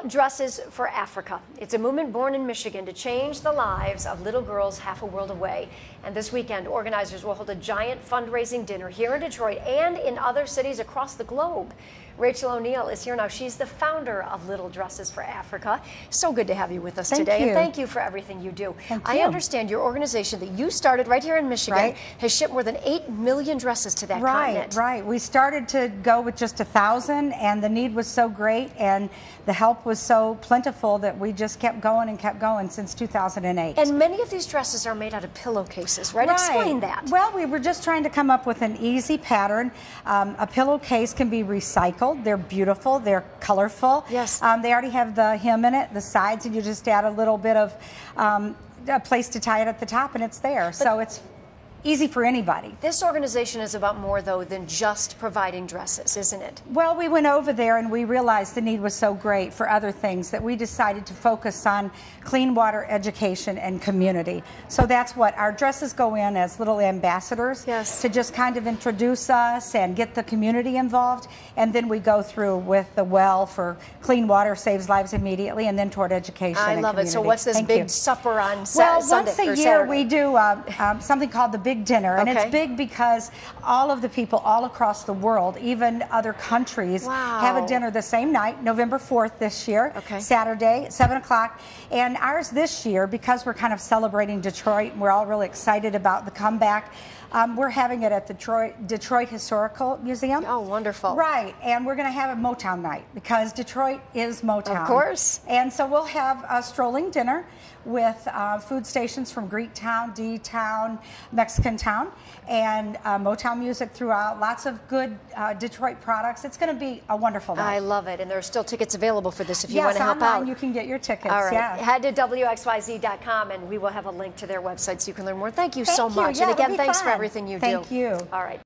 Dresses for Africa. It's a movement born in Michigan to change the lives of little girls half a world away. And this weekend, organizers will hold a giant fundraising dinner here in Detroit and in other cities across the globe. Rachel O'Neill is here now. She's the founder of Little Dresses for Africa. So good to have you with us today. And thank you for everything you do. I understand your organization that you started right here in Michigan has shipped more than 8 million dresses to that continent. Right. We started to go with just 1,000, and the need was so great and the help was so plentiful that we just kept going since 2008. And many of these dresses are made out of pillowcases, right? Explain that. Well, we were just trying to come up with an easy pattern. A pillowcase can be recycled. They're beautiful. They're colorful. Yes. They already have the hem in it, the sides, and you just add a little bit of a place to tie it at the top, and it's there. So it's easy for anybody. This organization is about more, though, than just providing dresses, isn't it? Well, we went over there and we realized the need was so great for other things that we decided to focus on clean water education and community. So that's what our dresses go in as little ambassadors to just kind of introduce us and get the community involved. And then we go through with the well for clean water saves lives immediately, and then toward education and love community. it. So what's this big supper on Sunday? Well, once a year we do something called the Big Dinner, and it's big because all of the people all across the world, even other countries, have a dinner the same night, November 4th this year, Saturday, 7 o'clock. And ours this year, because we're kind of celebrating Detroit, and we're all really excited about the comeback, we're having it at the Detroit Historical Museum. Oh, wonderful. Right, and we're going to have a Motown night because Detroit is Motown. Of course. And so we'll have a strolling dinner with food stations from Greek Town, D-Town, Mexican Town, and Motown music throughout. Lots of good Detroit products. It's going to be a wonderful night. I love it, and there are still tickets available for this if you want to help online out. You can get your tickets. All right. Head to WXYZ.com, and we will have a link to their website so you can learn more. Thank you so much. Yeah, and again, thanks for everything you do. Thank you. All right.